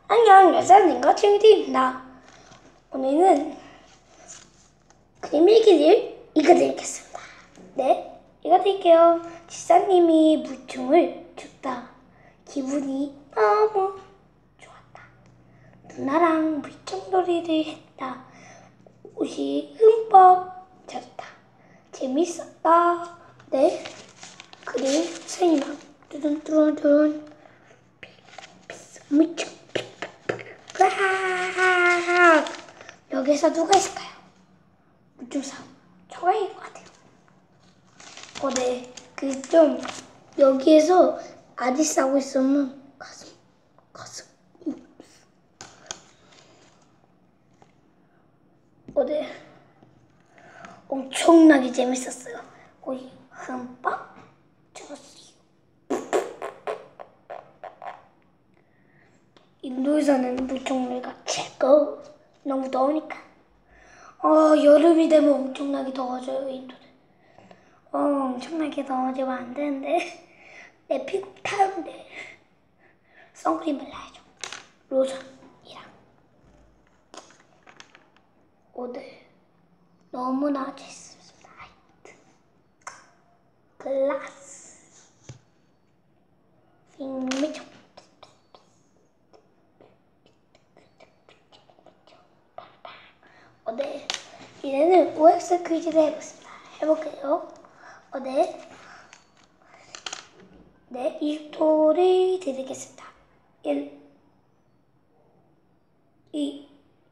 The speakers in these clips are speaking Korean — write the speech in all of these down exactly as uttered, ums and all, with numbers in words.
안녕, 여자님과 친구입니다. 오늘은 그림 일기를 읽어드리겠습니다. 네, 읽어드릴게요. 지사님이 물총을 줬다. 기분이 너무 좋았다. 누나랑 물총놀이를 했다. 옷이 흠뻑 젖었다. 재밌었다. 네, 그림 선생님아 뚜둔뚜둔 물총. 여기서 누가 있을까요? 물총사 저가인 것 같아요. 어, 네. 그 좀 여기에서 아디스 하고 있으면 가슴 가슴 어, 네. 엄청나게 재밌었어요. 거의 흠뻑 젖었어요. 인도에서는 물총놀이가 최고. 너무 더우니까. 어, 여름이 되면 엄청나게 더워져요, 인도는. 어, 엄청나게 더워지면 안 되는데. 내 피부 타는데. 선크림 발라야죠. 로션이랑. 오늘 너무나 재밌습니다. 하이트. 글라스. 핑미총. 어, 네. 이제는 오엑스 퀴즈를 해보겠습니다. 해볼게요. 어, 네. 네, 이십 초를 드리겠습니다. 일, 이,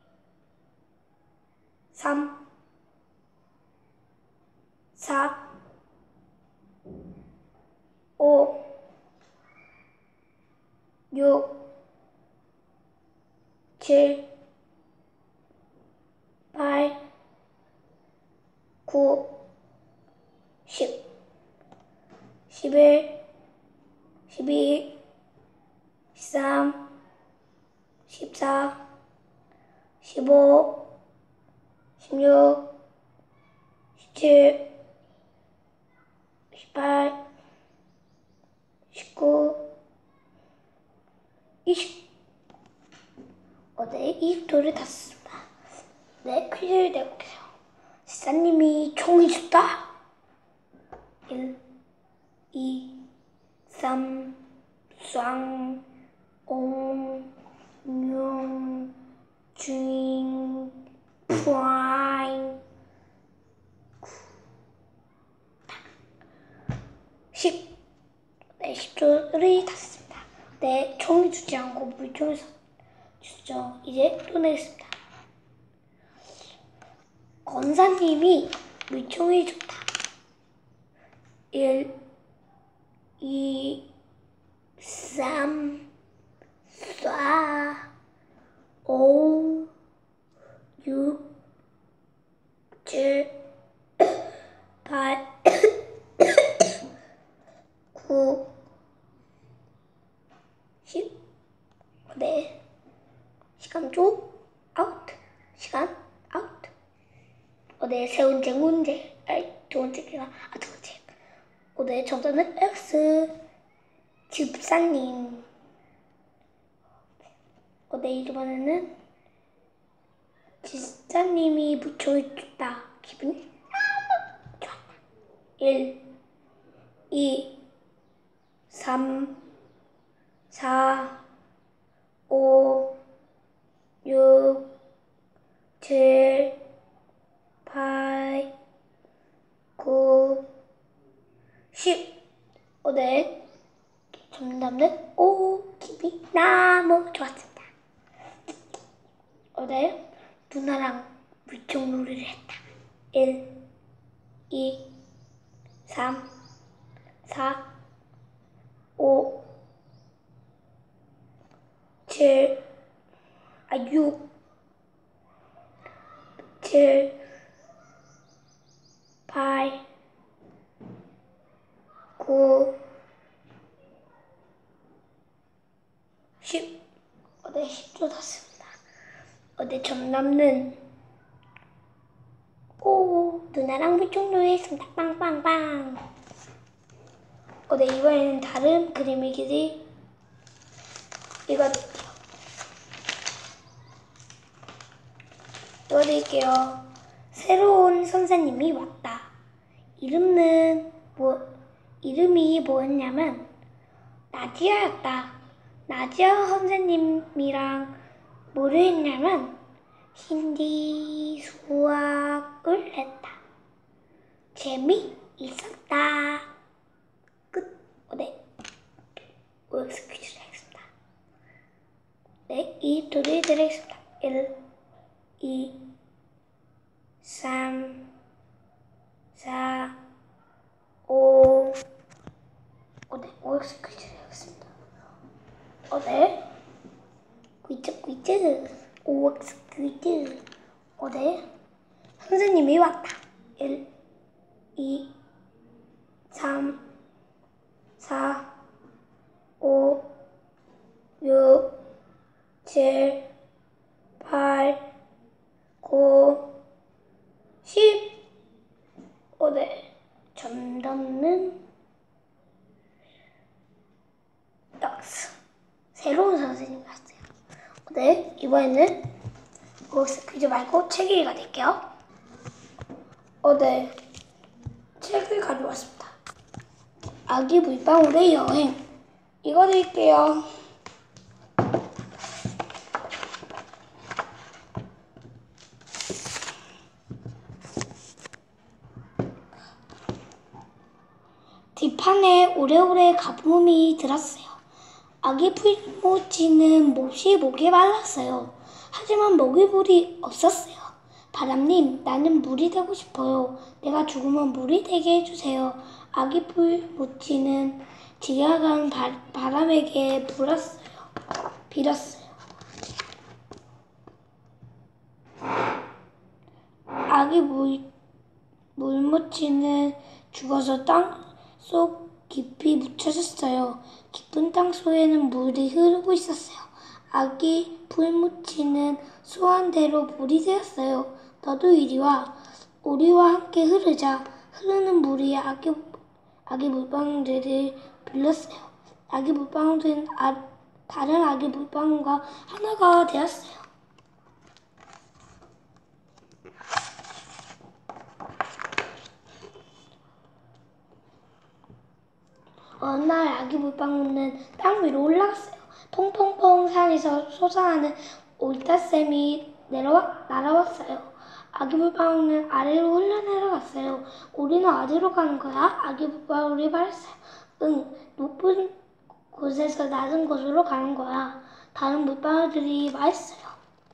삼, 사, 오, 육, 칠, 팔, 구, 십, 십일, 십이, 십삼, 십사, 십오, 십육, 십칠, 십팔, 십구, 이십. 어, 네, 이십 초를 다 썼습니다. 네, 퀴즈를 내볼게요. 지사님이 총이 줬다. 일, 이, 삼, 사, 오, 육, 칠, 팔, 구, 십. 네, 십 초를 다 썼습니다. 네, 총이 주지 않고 물총을 줬죠. 이제 또 내겠습니다. 권사님이 물총을 줬다. 일, 이, 삼, 사, 오, 육, 칠, 팔, 구, 십. 네. 시간 줘. 아웃. 시간 아웃. 어, 네. 세 번째 문제. 아이, 두 번째가, 아, 두 번째. 어, 네. 정답은 X. 집사님. 어, 네. 이번에는 집사님이 물총을 줬다. 기분이 너무 좋았다. 일, 이, 삼, 사, 오, 육, 칠, 팔, 구, 십. 어, 네. 정답은 오, 기분이 너무 좋았습니다. 어, 네. 누나랑 물총놀이를 했다. 일, 이, 삼, 사, 오, 칠, 아, 육, 칠, 팔, 구, 십. 어, 네, 십 초 땄습니다. 어, 네, 정답은 오, 누나랑 물총놀이 했습니다. 빵빵빵. 어, 네, 이번에는 다른 그림 일기를 읽어드릴게요. 띄워드릴게요. 새로운 선생님이 왔다. 이름은 뭐 이름이 뭐였냐면 나지아였다. 나지아 선생님이랑 뭐를 했냐면 힌디 수학을 했다. 재미있었다. 끝. 어, 네. 오엑스 퀴즈를 하겠습니다. 네, 이 둘이 드리겠습니다. 일, 이, 삼, 사, 오, 어, 네, 오엑스 퀴즈를 하겠습니다. 어, 네. 퀴즈, 퀴즈, 오엑스 퀴즈. 어, 네. 선생님이 왔다. 일, 이, 삼, 사, 오, 육, 칠, 팔, 구, 십. 어, 네. 정답은 X. 새로운 선생님이 왔어요. 어, 네. 이번에는 오엑스 퀴즈 말고 책 읽어 드릴게요. 어, 네. 책을 가져왔습니다. 아기 물방울의 여행. 읽어 드릴게요. 뒷판에 오래오래 가뭄이 들었어요. 아기 풀무치는 몹시 목에 말랐어요. 하지만 먹을 물이 없었어요. 바람님, 나는 물이 되고 싶어요. 내가 죽으면 물이 되게 해주세요. 아기 풀무치는 지나간 바람에게 불었어요. 빌었어요. 아기 물, 물무치는 죽어서 땅 속 깊이 묻혀졌어요. 깊은 땅 속에는 물이 흐르고 있었어요. 아기 풀무치는 소원대로 물이 되었어요. 너도 이리 와. 우리와 함께 흐르자. 흐르는 물이 아기, 아기 물방울들을 빌렸어요. 아기 물방울들은 아, 다른 아기 물방울과 하나가 되었어요. 어느 날 아기 물방울은 땅 위로 올라갔어요. 퐁퐁퐁 산에서 솟아나는 올따샘이 내려와, 날아왔어요. 아기 물방울은 아래로 흘러내려갔어요. 우리는 어디로 가는 거야? 아기 물방울이 말했어요. 응, 높은 곳에서 낮은 곳으로 가는 거야. 다른 물방울들이 말했어요.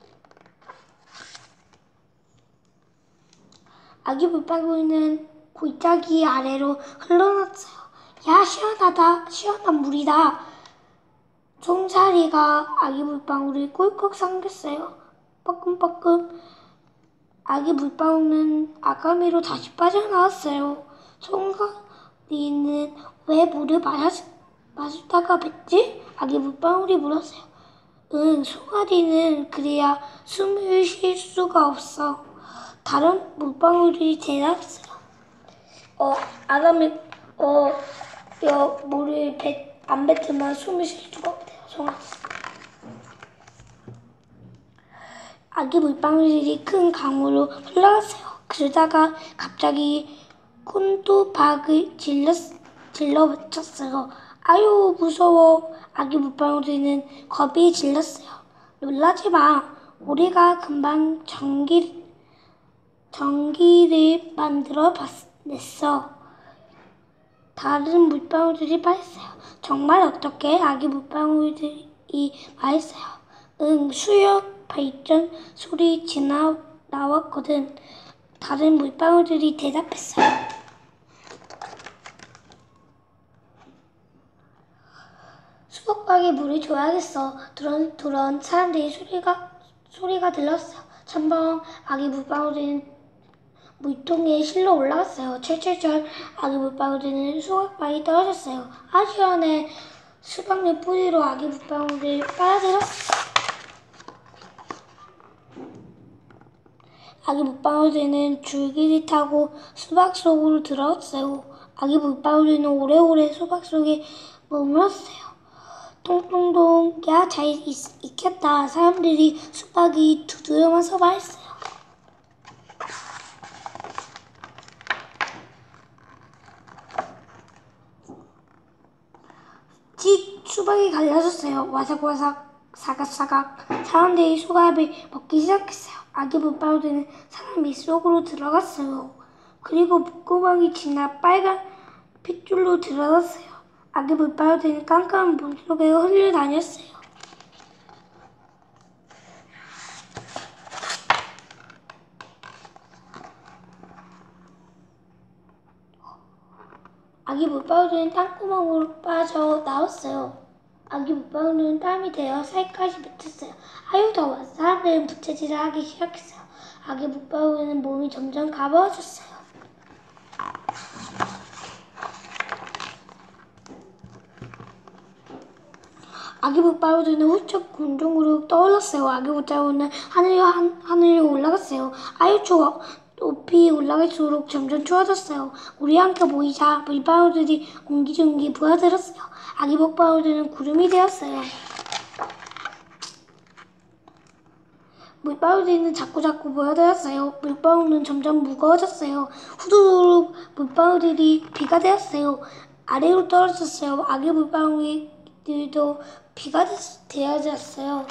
아기 물방울은 골짜기 아래로 흘러났어요. 야, 시원하다. 시원한 물이다. 송사리가 아기 물방울을 꿀꺽 삼켰어요. 뻐끔뻐끔. 아기 물방울은 아가미로 다시 빠져나왔어요. 송사리는 왜 물을 마셨, 마시다가 뱉지? 아기 물방울이 물었어요. 응, 송아리는 그래야 숨을 쉴 수가 없어. 다른 물방울이 대답했어요. 어, 아가미, 어, 여, 물을 뱉, 안 뱉으면 숨을 쉴 수가 없대요. 송아리. 아기 물방울이 큰 강으로 흘러갔어요. 그러다가 갑자기 콘도박을 질러, 질러 외쳤어요. 아유, 무서워. 아기 물방울이는 겁이 질렀어요. 놀라지 마. 우리가 금방 전기, 전기를 만들어 냈어. 다른 물방울들이 말했어요. 정말 어떻게? 아기 물방울들이 말했어요. 응, 수력 발전 소리 지나 나왔거든. 다른 물방울들이 대답했어요. 수박박에 물을 줘야겠어. 두런 두런 사람들이 소리가 소리가 들렸어요. 첨벙 아기 물방울은 물통에 실려 올라갔어요. 철철철 아기 물방울은 수박바위 떨어졌어요. 아, 시원해. 수박잎 뿌리로 아기 물방울을 빨아들였어요. 아기 물방울은 줄기를 타고 수박 속으로 들어왔어요. 아기 물방울은 오래오래 수박 속에 머물렀어요. 통통통, 야, 잘 익혔다. 사람들이 수박이 두드러면서 말했어요. 수박이 갈라졌어요. 와삭와삭 사각사각. 사람들이 수박을 먹기 시작했어요. 아기 물방울들은 사람이 속으로 들어갔어요. 그리고 목구멍이 지나 빨간 핏줄로 들어갔어요. 아기 물방울들은 깜깜한 물속에 흘러다녔어요. 아기 물방울들은 땅구멍으로 빠져 나왔어요. 아기 물방울은 땀이 되어 살갗이 붙었어요. 아유 더워. 사람들은 부채질을 하기 시작했어요. 아기 물방울은 몸이 점점 가벼워졌어요. 아기 물방울들은 훌쩍 공중으로 떠올랐어요. 아기 물방울은 하늘로, 하늘로 올라갔어요. 아유 추워. 높이 올라갈수록 점점 추워졌어요. 우리 함께 모이자. 물방울들이 옹기종기 부어들었어요. 아기 물방울들은 구름이 되었어요. 물방울들은 자꾸자꾸 모여들었어요. 물방울은 점점 무거워졌어요. 후두둑 물방울들이 비가 되었어요. 아래로 떨어졌어요. 아기 물방울들도 비가 되어졌어요.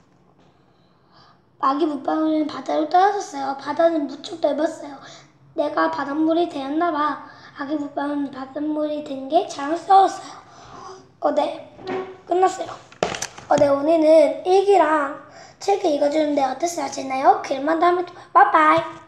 아기 물방울은 바다로 떨어졌어요. 바다는 무척 넓었어요. 내가 바닷물이 되었나봐. 아기 물방울은 바닷물이 된 게 자랑스러웠어요. 어, 네. 끝났어요. 어, 네. 오늘은 일기랑 책을 읽어주는데 어땠어요? 재밌나요? 그러면 다음에 또 봐요. 바이바이.